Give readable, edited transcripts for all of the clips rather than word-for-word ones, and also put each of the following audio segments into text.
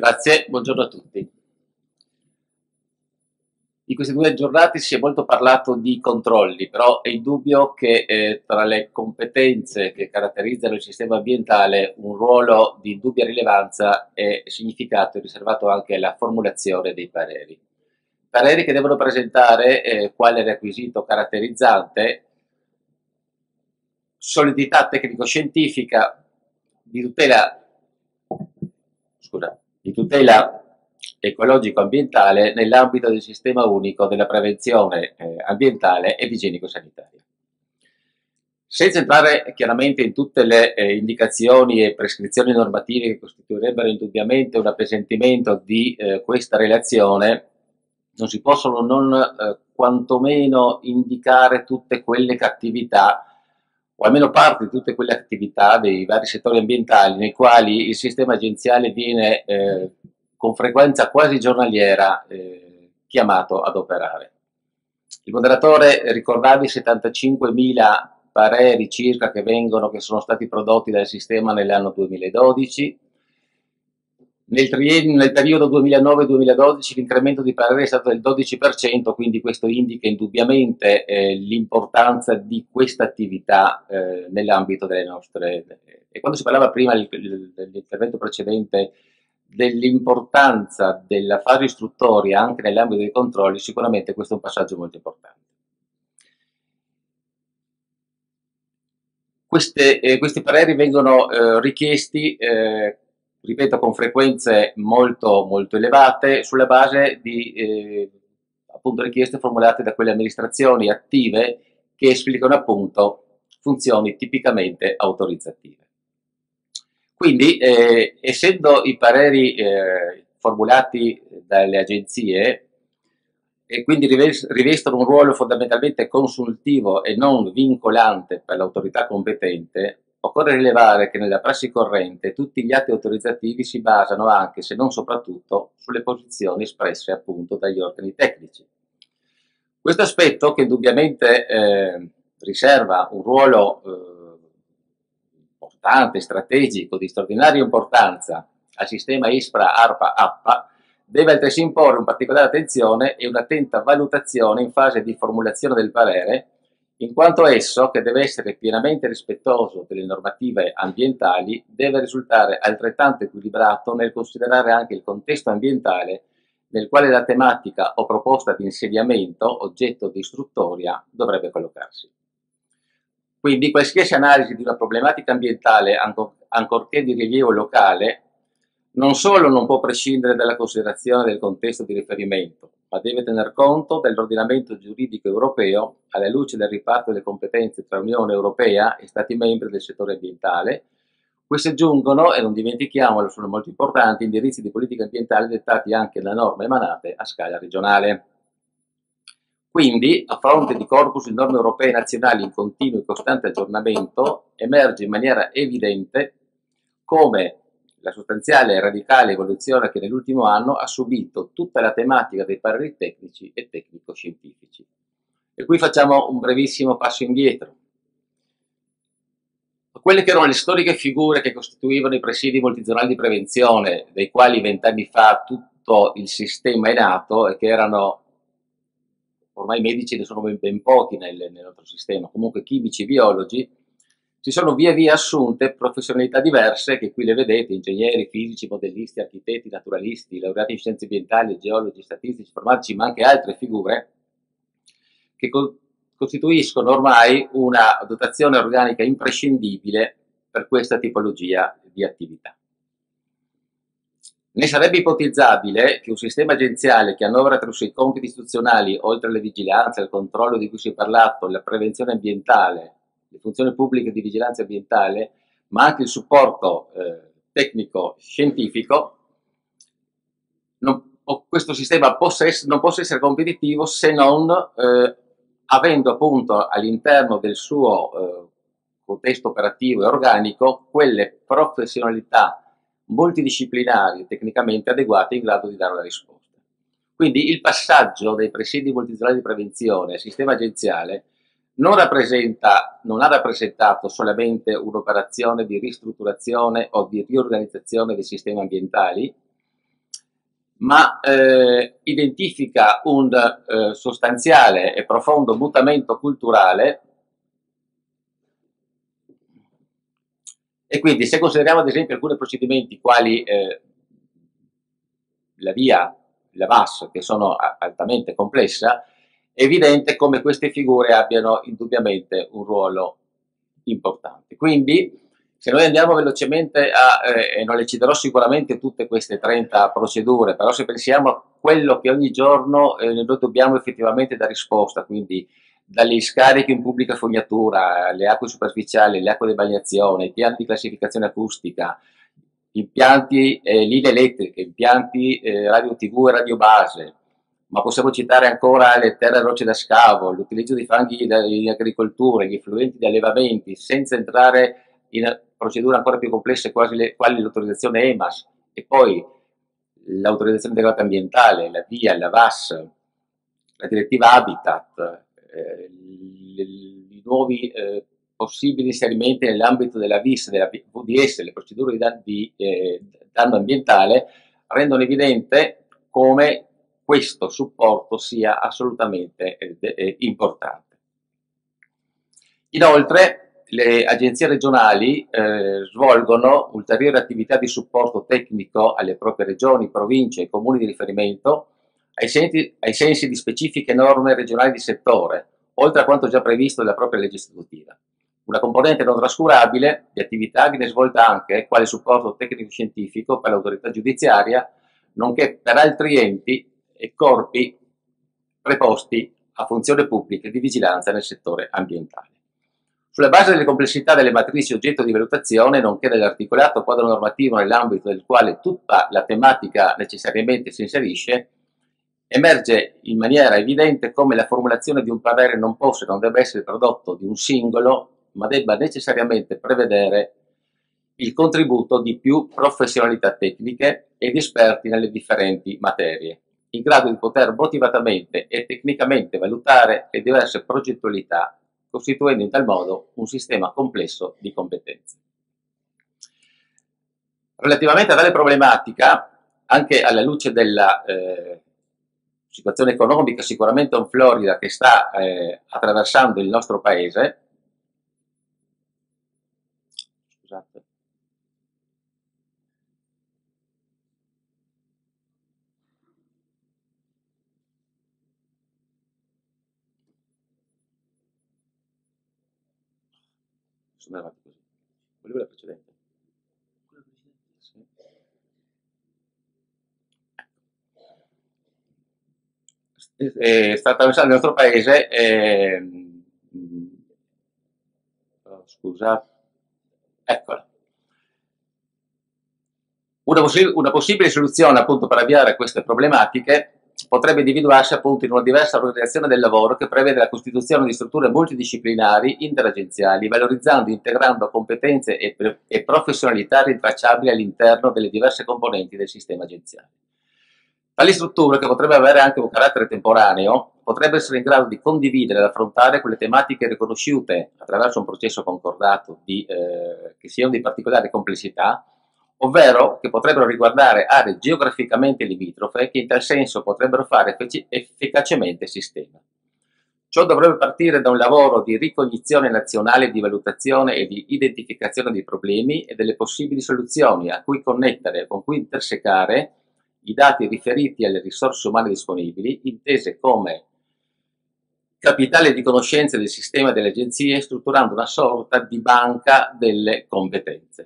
Grazie, buongiorno a tutti. In queste 2 giornate si è molto parlato di controlli, però è indubbio che tra le competenze che caratterizzano il sistema ambientale un ruolo di indubbia rilevanza e significato è riservato anche alla formulazione dei pareri. Pareri che devono presentare quale requisito caratterizzante solidità tecnico-scientifica di tutela, scusa, di tutela ecologico-ambientale nell'ambito del sistema unico della prevenzione ambientale ed igienico-sanitaria. Senza entrare chiaramente in tutte le indicazioni e prescrizioni normative che costituirebbero indubbiamente un appesantimento di questa relazione, non si possono non quantomeno indicare tutte quelle attività, o almeno parte di tutte quelle attività dei vari settori ambientali nei quali il sistema agenziale viene con frequenza quasi giornaliera chiamato ad operare. Il moderatore ricordava i 75.000 pareri circa che sono stati prodotti dal sistema nell'anno 2012. Nel periodo 2009-2012 l'incremento di pareri è stato del 12%, quindi questo indica indubbiamente l'importanza di questa attività nell'ambito delle nostre. E quando si parlava prima dell'intervento precedente dell'importanza della fase istruttoria anche nell'ambito dei controlli, sicuramente questo è un passaggio molto importante. Questi pareri vengono richiesti, ripeto, con frequenze molto, molto elevate, sulla base di appunto richieste formulate da quelle amministrazioni attive che esplicano appunto funzioni tipicamente autorizzative. Quindi, essendo i pareri formulati dalle agenzie e quindi rivestono un ruolo fondamentalmente consultivo e non vincolante per l'autorità competente, occorre rilevare che nella prassi corrente tutti gli atti autorizzativi si basano anche, se non soprattutto, sulle posizioni espresse appunto dagli organi tecnici. Questo aspetto, che indubbiamente riserva un ruolo importante, strategico, di straordinaria importanza al sistema ISPRA, ARPA, APPA, deve altresì imporre un particolare attenzione e un'attenta valutazione in fase di formulazione del parere, in quanto esso, che deve essere pienamente rispettoso delle normative ambientali, deve risultare altrettanto equilibrato nel considerare anche il contesto ambientale nel quale la tematica o proposta di insediamento, oggetto di istruttoria, dovrebbe collocarsi. Quindi qualsiasi analisi di una problematica ambientale, ancorché di rilievo locale, non solo non può prescindere dalla considerazione del contesto di riferimento, ma deve tener conto dell'ordinamento giuridico europeo alla luce del riparto delle competenze tra Unione Europea e Stati membri del settore ambientale. Questi aggiungono, e non dimentichiamolo, sono molto importanti, indirizzi di politica ambientale dettati anche da norme emanate a scala regionale. Quindi, a fronte di corpus di norme europee e nazionali in continuo e costante aggiornamento, emerge in maniera evidente come la sostanziale e radicale evoluzione che nell'ultimo anno ha subito tutta la tematica dei pareri tecnici e tecnico-scientifici. E qui facciamo un brevissimo passo indietro. Quelle che erano le storiche figure che costituivano i presidi multizonali di prevenzione, dei quali 20 anni fa tutto il sistema è nato e che erano, ormai i medici ne sono ben pochi nel nostro sistema, comunque chimici, biologi, si sono via via assunte professionalità diverse, che qui le vedete: ingegneri, fisici, modellisti, architetti, naturalisti, laureati in scienze ambientali, geologi, statistici, informatici, ma anche altre figure che costituiscono ormai una dotazione organica imprescindibile per questa tipologia di attività. Ne sarebbe ipotizzabile che un sistema agenziale che annovera tra i suoi compiti istituzionali, oltre alle vigilanze, al controllo di cui si è parlato, la prevenzione ambientale, le funzioni pubbliche di vigilanza ambientale, ma anche il supporto tecnico-scientifico, questo sistema non possa essere competitivo se non avendo appunto all'interno del suo contesto operativo e organico quelle professionalità multidisciplinari tecnicamente adeguate in grado di dare una risposta. Quindi il passaggio dai presidi multidisciplinari di prevenzione al sistema agenziale non ha rappresentato solamente un'operazione di ristrutturazione o di riorganizzazione dei sistemi ambientali, ma identifica un sostanziale e profondo mutamento culturale. E quindi se consideriamo ad esempio alcuni procedimenti quali la VIA, la VAS, che sono altamente complessa, è evidente come queste figure abbiano indubbiamente un ruolo importante. Quindi se noi andiamo velocemente e non le citerò sicuramente tutte queste 30 procedure, però se pensiamo a quello che ogni giorno noi dobbiamo effettivamente dare risposta, quindi dalle scariche in pubblica fognatura, le acque superficiali, le acque di balneazione, i piani di classificazione acustica, impianti linee elettriche, impianti radio TV e radio base, ma possiamo citare ancora le terre e rocce da scavo, l'utilizzo di fanghi in agricoltura, gli effluenti di allevamenti, senza entrare in procedure ancora più complesse quali l'autorizzazione EMAS e poi l'autorizzazione integrata ambientale, la VIA, la VAS, la direttiva Habitat, i nuovi possibili inserimenti nell'ambito della VIS, della VDS, le procedure di danno ambientale, rendono evidente come questo supporto sia assolutamente importante. Inoltre, le agenzie regionali svolgono ulteriori attività di supporto tecnico alle proprie regioni, province e comuni di riferimento ai sensi di specifiche norme regionali di settore, oltre a quanto già previsto dalla propria legge istitutiva. Una componente non trascurabile di attività viene svolta anche quale supporto tecnico-scientifico per l'autorità giudiziaria, nonché per altri enti e corpi preposti a funzioni pubbliche di vigilanza nel settore ambientale. Sulla base delle complessità delle matrici oggetto di valutazione, nonché dell'articolato quadro normativo nell'ambito del quale tutta la tematica necessariamente si inserisce, emerge in maniera evidente come la formulazione di un parere non possa e non debba essere prodotto di un singolo, ma debba necessariamente prevedere il contributo di più professionalità tecniche ed esperti nelle differenti materie, in grado di poter motivatamente e tecnicamente valutare le diverse progettualità, costituendo in tal modo un sistema complesso di competenze. Relativamente a tale problematica, anche alla luce della situazione economica sicuramente in Florida che sta attraversando il nostro paese, scusate, sono avanti così, volevo la precedente. Sì. Sta attraversando il nostro paese, scusa, eccola. Una possibile soluzione appunto per avviare queste problematiche potrebbe individuarsi appunto in una diversa organizzazione del lavoro che prevede la costituzione di strutture multidisciplinari interagenziali, valorizzando e integrando competenze e professionalità rintracciabili all'interno delle diverse componenti del sistema agenziale. Tali strutture, che potrebbero avere anche un carattere temporaneo, potrebbero essere in grado di condividere ed affrontare quelle tematiche riconosciute attraverso un processo concordato che siano di particolare complessità, ovvero che potrebbero riguardare aree geograficamente limitrofe che in tal senso potrebbero fare efficacemente sistema. Ciò dovrebbe partire da un lavoro di ricognizione nazionale, di valutazione e di identificazione dei problemi e delle possibili soluzioni a cui connettere, con cui intersecare i dati riferiti alle risorse umane disponibili, intese come capitale di conoscenze del sistema delle agenzie, strutturando una sorta di banca delle competenze.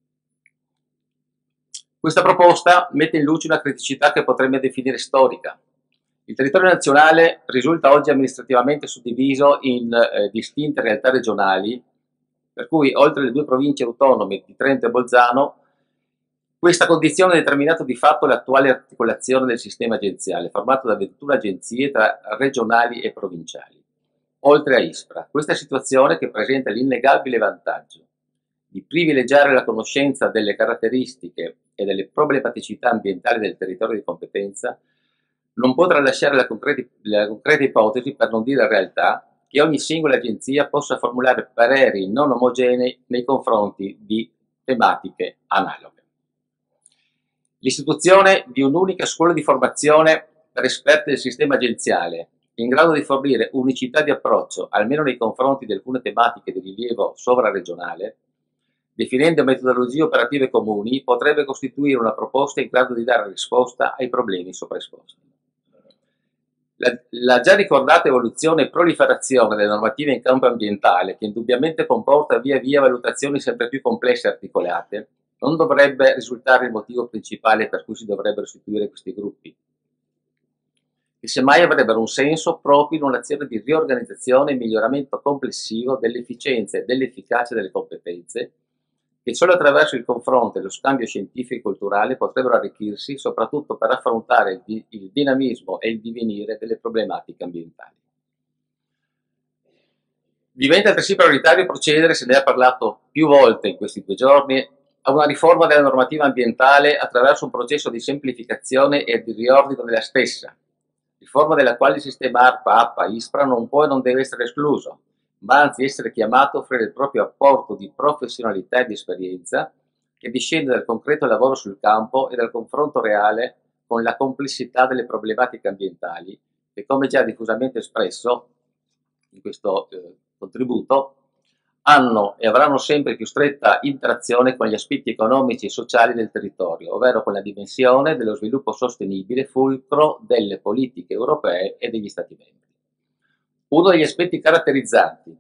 Questa proposta mette in luce una criticità che potremmo definire storica. Il territorio nazionale risulta oggi amministrativamente suddiviso in distinte realtà regionali, per cui oltre le due province autonome di Trento e Bolzano, questa condizione ha determinato di fatto l'attuale articolazione del sistema agenziale, formato da 21 agenzie tra regionali e provinciali, oltre a ISPRA. Questa situazione, che presenta l'innegabile vantaggio di privilegiare la conoscenza delle caratteristiche e delle problematicità ambientali del territorio di competenza, non può tralasciare la concreta ipotesi, per non dire realtà, che ogni singola agenzia possa formulare pareri non omogenei nei confronti di tematiche analoghe. L'istituzione di un'unica scuola di formazione per esperti del sistema agenziale, in grado di fornire unicità di approccio, almeno nei confronti di alcune tematiche di rilievo sovraregionale, definendo metodologie operative comuni, potrebbe costituire una proposta in grado di dare risposta ai problemi sopraesposti. La già ricordata evoluzione e proliferazione delle normative in campo ambientale, che indubbiamente comporta via via valutazioni sempre più complesse e articolate, non dovrebbe risultare il motivo principale per cui si dovrebbero istituire questi gruppi, che semmai avrebbero un senso proprio in un'azione di riorganizzazione e miglioramento complessivo dell'efficienza e dell'efficacia delle competenze, che solo attraverso il confronto e lo scambio scientifico e culturale potrebbero arricchirsi, soprattutto per affrontare il dinamismo e il divenire delle problematiche ambientali. Diventa altresì prioritario procedere, se ne è parlato più volte in questi 2 giorni, a una riforma della normativa ambientale attraverso un processo di semplificazione e di riordino della stessa, riforma della quale il sistema ARPA, APPA, ISPRA non può e non deve essere escluso, ma anzi essere chiamato a offrire il proprio apporto di professionalità e di esperienza che discende dal concreto lavoro sul campo e dal confronto reale con la complessità delle problematiche ambientali che, come già diffusamente espresso in questo contributo, hanno e avranno sempre più stretta interazione con gli aspetti economici e sociali del territorio, ovvero con la dimensione dello sviluppo sostenibile, fulcro delle politiche europee e degli Stati membri. Uno degli aspetti caratterizzanti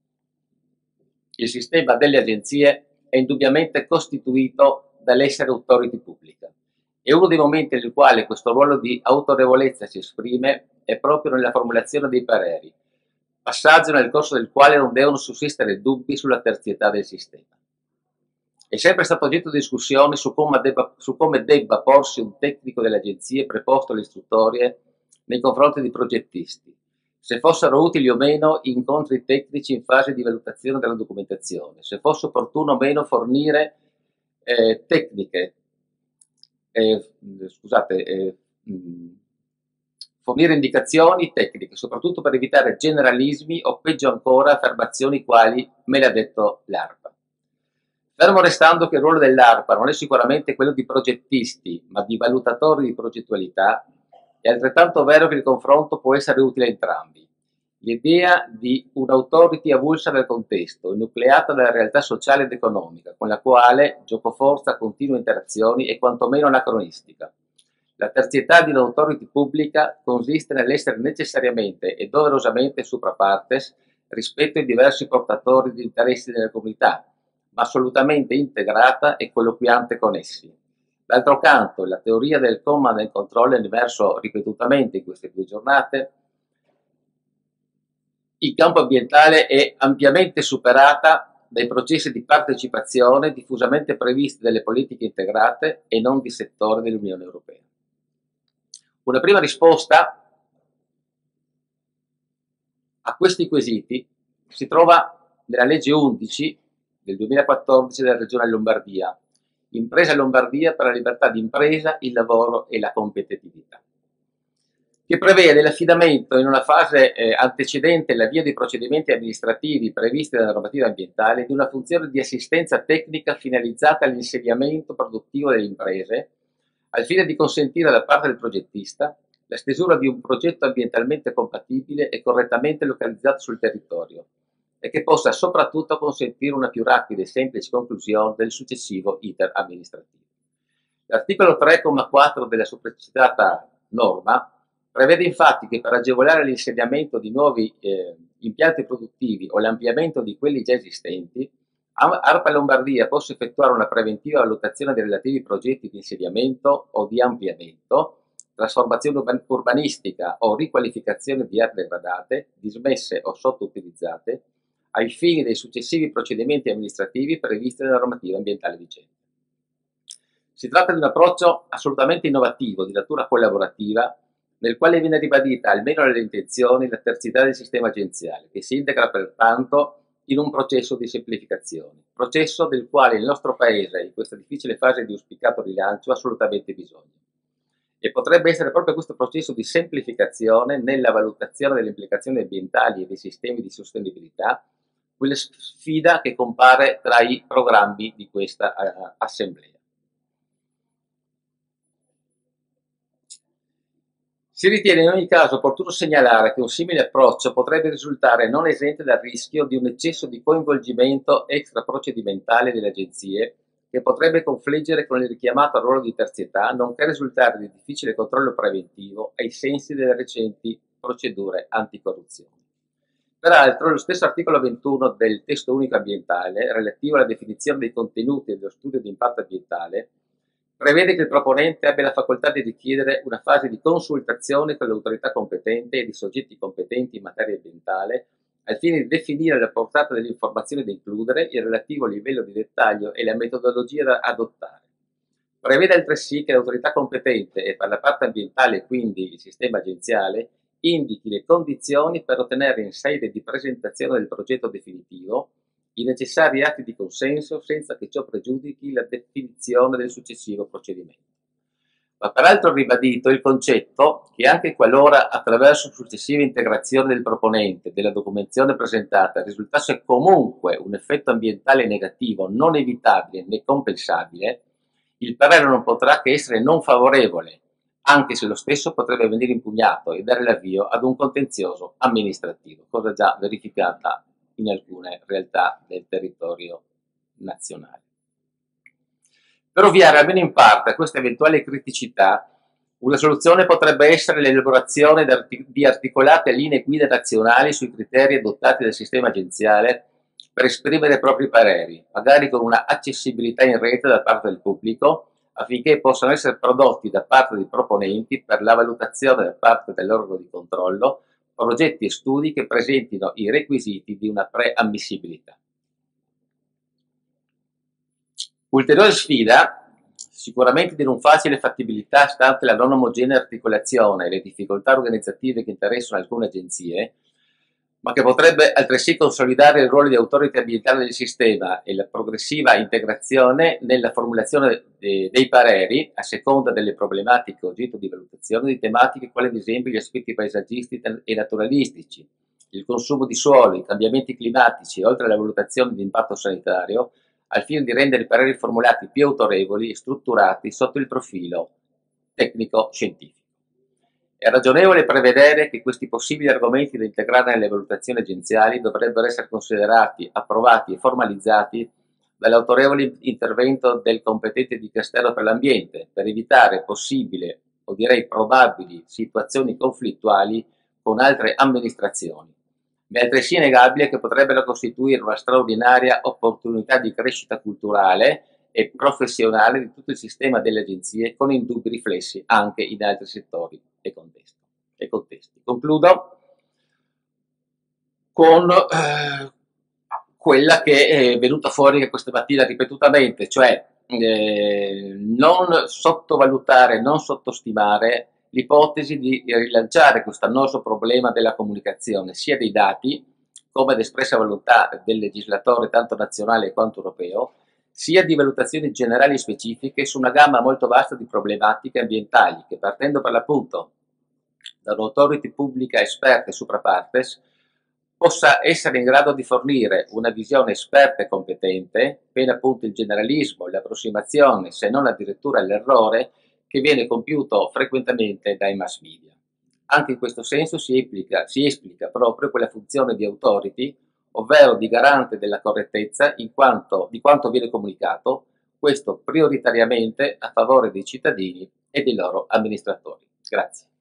il sistema delle agenzie è indubbiamente costituito dall'essere authority pubblica e uno dei momenti nel quale questo ruolo di autorevolezza si esprime è proprio nella formulazione dei pareri, passaggio nel corso del quale non devono sussistere dubbi sulla terzietà del sistema. È sempre stato oggetto di discussione su come debba porsi un tecnico delle agenzie preposto alle istruttorie nei confronti di progettisti, se fossero utili o meno incontri tecnici in fase di valutazione della documentazione, se fosse opportuno o meno fornire tecniche, scusate, fornire indicazioni tecniche, soprattutto per evitare generalismi o peggio ancora affermazioni quali me l'ha detto l'ARPA. Fermo restando che il ruolo dell'ARPA non è sicuramente quello di progettisti, ma di valutatori di progettualità, è altrettanto vero che il confronto può essere utile a entrambi. L'idea di un'autority avulsa dal contesto, nucleata dalla realtà sociale ed economica, con la quale giocoforza continue interazioni, è quantomeno anacronistica. La terzietà di un'autority pubblica consiste nell'essere necessariamente e doverosamente supra partes rispetto ai diversi portatori di interessi della comunità, ma assolutamente integrata e colloquiante con essi. D'altro canto, la teoria del command and control è emerso ripetutamente in queste 2 giornate. In campo ambientale è ampiamente superata dai processi di partecipazione diffusamente previsti dalle politiche integrate e non di settore dell'Unione Europea. Una prima risposta a questi quesiti si trova nella legge 11 del 2014 della Regione Lombardia, Impresa Lombardia per la libertà di impresa, il lavoro e la competitività, che prevede l'affidamento in una fase antecedente l'avvio dei procedimenti amministrativi previsti dalla normativa ambientale di una funzione di assistenza tecnica finalizzata all'insediamento produttivo delle imprese, al fine di consentire da parte del progettista la stesura di un progetto ambientalmente compatibile e correttamente localizzato sul territorio e che possa soprattutto consentire una più rapida e semplice conclusione del successivo iter amministrativo. L'articolo 3,4 della sopracitata norma prevede infatti che per agevolare l'insediamento di nuovi impianti produttivi o l'ampliamento di quelli già esistenti, ARPA Lombardia possa effettuare una preventiva valutazione dei relativi progetti di insediamento o di ampliamento, trasformazione urbanistica o riqualificazione di aree degradate, dismesse o sottoutilizzate, ai fini dei successivi procedimenti amministrativi previsti nella normativa ambientale vigente. Si tratta di un approccio assolutamente innovativo, di natura collaborativa, nel quale viene ribadita, almeno nelle intenzioni, la terzietà del sistema agenziale, che si integra pertanto in un processo di semplificazione, processo del quale il nostro Paese, in questa difficile fase di auspicato rilancio, ha assolutamente bisogno. E potrebbe essere proprio questo processo di semplificazione nella valutazione delle implicazioni ambientali e dei sistemi di sostenibilità, quella sfida che compare tra i programmi di questa assemblea. Si ritiene in ogni caso opportuno segnalare che un simile approccio potrebbe risultare non esente dal rischio di un eccesso di coinvolgimento extraprocedimentale delle agenzie, che potrebbe confliggere con il richiamato ruolo di terzietà, nonché risultare di difficile controllo preventivo ai sensi delle recenti procedure anticorruzione. Peraltro, lo stesso articolo 21 del testo unico ambientale, relativo alla definizione dei contenuti dello studio di impatto ambientale, prevede che il proponente abbia la facoltà di richiedere una fase di consultazione con l'autorità competente e i soggetti competenti in materia ambientale, al fine di definire la portata delle informazioni da includere, il relativo livello di dettaglio e la metodologia da adottare. Prevede altresì che l'autorità competente e per la parte ambientale, quindi il sistema agenziale, indichi le condizioni per ottenere in sede di presentazione del progetto definitivo i necessari atti di consenso senza che ciò pregiudichi la definizione del successivo procedimento. Va peraltro ribadito il concetto che anche qualora attraverso successive integrazioni del proponente della documentazione presentata risultasse comunque un effetto ambientale negativo non evitabile né compensabile, il parere non potrà che essere non favorevole, anche se lo stesso potrebbe venire impugnato e dare l'avvio ad un contenzioso amministrativo, cosa già verificata in alcune realtà del territorio nazionale. Per ovviare almeno in parte a queste eventuali criticità, una soluzione potrebbe essere l'elaborazione di articolate linee guida nazionali sui criteri adottati dal sistema agenziale per esprimere i propri pareri, magari con una accessibilità in rete da parte del pubblico, affinché possano essere prodotti da parte dei proponenti per la valutazione da parte dell'organo di controllo progetti e studi che presentino i requisiti di una preammissibilità. Ulteriore sfida, sicuramente di non facile fattibilità stante la non omogenea articolazione e le difficoltà organizzative che interessano alcune agenzie, ma che potrebbe altresì consolidare il ruolo di autorità ambientale del sistema e la progressiva integrazione nella formulazione dei pareri a seconda delle problematiche oggetto di valutazione di tematiche quali ad esempio gli aspetti paesaggistici e naturalistici, il consumo di suolo, i cambiamenti climatici, oltre alla valutazione di impatto sanitario, al fine di rendere i pareri formulati più autorevoli e strutturati sotto il profilo tecnico-scientifico. È ragionevole prevedere che questi possibili argomenti da integrare nelle valutazioni agenziali dovrebbero essere considerati, approvati e formalizzati dall'autorevole intervento del competente Dicastero per l'ambiente, per evitare possibili, o direi probabili, situazioni conflittuali con altre amministrazioni. Ma è altresì innegabile che potrebbero costituire una straordinaria opportunità di crescita culturale e professionale di tutto il sistema delle agenzie, con indubbi riflessi anche in altri settori e contesti. Concludo con quella che è venuta fuori questa mattina ripetutamente, cioè non sottovalutare, non sottostimare l'ipotesi di rilanciare questo annoso problema della comunicazione, sia dei dati, come ad espressa volontà del legislatore tanto nazionale quanto europeo, sia di valutazioni generali e specifiche su una gamma molto vasta di problematiche ambientali che, partendo per l'appunto da un'autority pubblica esperta e supra partes, possa essere in grado di fornire una visione esperta e competente, pena appunto il generalismo, l'approssimazione, se non addirittura l'errore, che viene compiuto frequentemente dai mass media. Anche in questo senso si esplica proprio quella funzione di authority, ovvero di garante della correttezza di quanto viene comunicato, questo prioritariamente a favore dei cittadini e dei loro amministratori. Grazie.